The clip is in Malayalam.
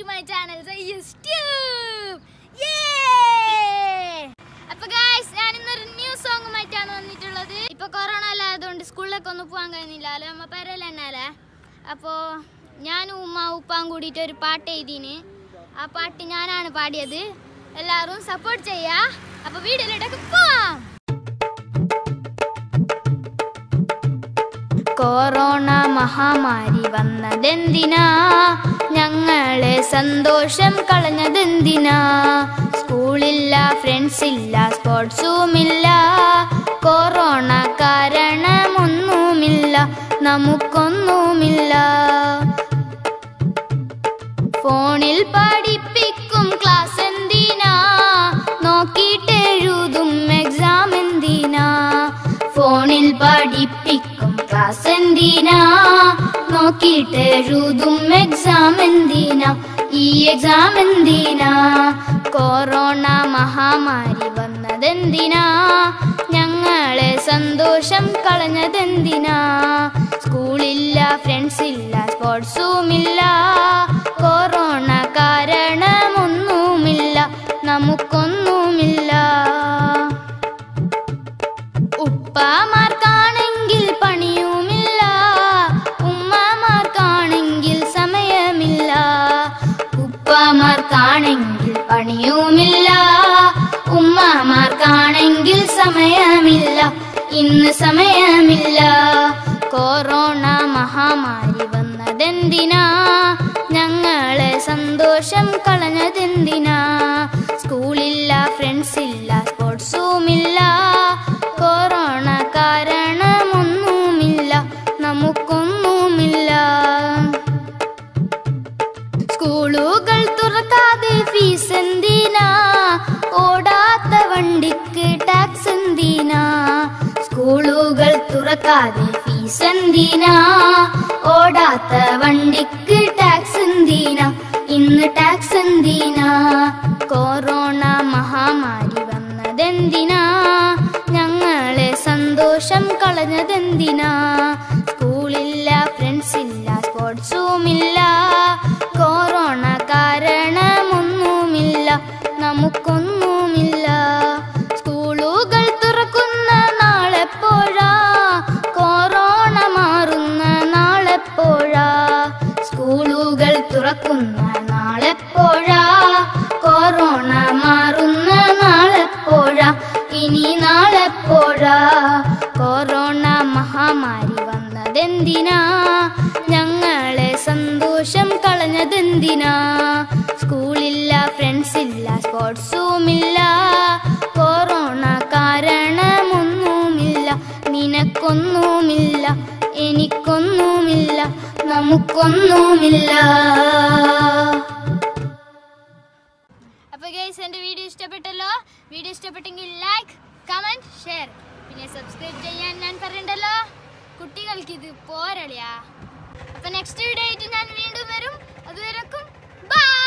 to my channel. So YouTube. Yay! Appo guys, I am in a new song maittaan vannittulladu. Ipo corona alladonde school like onnu povan kayinilla. Alle amma paralla ennale. Appo ഞാനും ഉമ്മ ഉപ്പായും കൂടിയിട്ട് ഒരു പാട്ട് എഴുതിന്. ആ പാട്ട് ഞാനാണ് പാടിയത്. എല്ലാവരും സപ്പോർട്ട് ചെയ്യാ. അപ്പോൾ വീഡിയോയിലേക്ക് പോവാം. കൊറോണ മഹാമാരി വന്നതെന്തിനാ, ഞങ്ങളെ സന്തോഷം കളഞ്ഞതെന്തിനാ? സ്കൂളില്ല, ഫ്രണ്ട്സ് ഇല്ല, സ്പോർട്സുമില്ല, കൊറോണ കാരണമൊന്നുമില്ല, നമുക്കൊന്നുമില്ല. ഫോണിൽ പഠിപ്പിക്കും ക്ലാസ് എന്തിനാ, നോക്കിയിട്ട് എഴുതും എക്സാം എന്തിനാ? ഫോണിൽ പഠിപ്പിക്കും ക്ലാസ് എന്തിനാ, നോക്കിയിട്ട് എഴുതും എക്സാം എന്തിനാ? ഈ എക്സാം എന്തിനാ? കൊറോണ മഹാമാരി വന്നതെന്തിനാ, ഞങ്ങളെ സന്തോഷം കളഞ്ഞതെന്തിനാ? സ്കൂളില്ല, ഫ്രണ്ട്സ് ഇല്ല, സ്പോർട്സുമില്ല, കൊറോണ കാരണമൊന്നുമില്ല, നമുക്കൊന്നുമില്ല. ഉപ്പമാർക്കാണെങ്കിൽ പണിയുമില്ല, ഉമ്മമാർക്കാണെങ്കിൽ സമയമില്ല. ഉപ്പമാർക്കാണെങ്കിൽ പണിയുമില്ല, ഉമ്മമാർക്കാണെങ്കിൽ സമയമില്ല, ഇന്ന് സമയമില്ല. കൊറോണ മഹാമാരി വന്നതെന്തിനാ, ഞങ്ങളെ സന്തോഷം കളഞ്ഞതെന്തിനാ? സ്കൂളില്ല, ഫ്രണ്ട്സ് ഇല്ല, സ്പോർട്സുമില്ല, കൊറോണ കാരണമൊന്നുമില്ല, നമുക്കൊന്നുമില്ല. സ്കൂളുകൾ തുറക്കാതെ ഫീസ് എന്തിനാ, ഓടാത്ത വണ്ടിക്ക് ടാക്സ് എന്തിനാ? സ്കൂളുകൾ തുറക്കാതെ ഫീസ് എന്തിനാ, ഓടാത്ത വണ്ടിക്ക് ടാക്സ് എന്തിനാ? ഇന്ന് ടാക്സ് എന്തിനാ? കൊറോണ മഹാമാരി വന്നതെന്തിനാ, ഞങ്ങളെ സന്തോഷം കളഞ്ഞതെന്തിനാ? സ്കൂളില്ല, ഫ്രണ്ട്സ് ഇല്ല, സ്പോർട്സുമില്ല, കൊറോണ കാരണമൊന്നുമില്ല, നമുക്കൊന്നുമില്ല. സ്കൂളുകൾ തുറക്കുന്ന നാളെപ്പോഴാ, കൊറോണ മാറുന്ന നാളെപ്പോഴാ? സ്കൂളുകൾ തുറക്കുന്ന നാളെപ്പോഴാ, കൊറോണ മാറുന്ന നാളെപ്പോഴാ? ഇനി നാളെപ്പോഴാ? കൊറോണ മഹാമാരി വന്നതെന്തിനാ, ഞങ്ങളെ സന്തോഷം കളഞ്ഞതെന്തിനാ? സ്കൂളില്ല, ഫ്രണ്ട്സ് ഇല്ല, സ്പോർട്സുമില്ല, കൊറോണ കാരണമൊന്നുമില്ല, നിനക്കൊന്നുമില്ല, എനിക്കൊന്നുമില്ല, നമുക്കൊന്നുമില്ല. അപ്പോൾ ഗൈസ്, എൻ്റെ വീഡിയോ ഇഷ്ടപ്പെട്ടല്ലോ. വീഡിയോ ഇഷ്ടപ്പെട്ടെങ്കിൽ ലൈക്ക്, കമൻറ്റ്, ഷെയർ, പിന്നെ സബ്സ്ക്രൈബ് ചെയ്യാൻ ഞാൻ പറയണ്ടല്ലോ. കുട്ടികൾക്ക് ഇത് പോരളിയാ. അപ്പോൾ നെക്സ്റ്റ് വീഡിയോ ആയിട്ട് ഞാൻ വീണ്ടും വരും. അതുവരെക്കും ബൈ.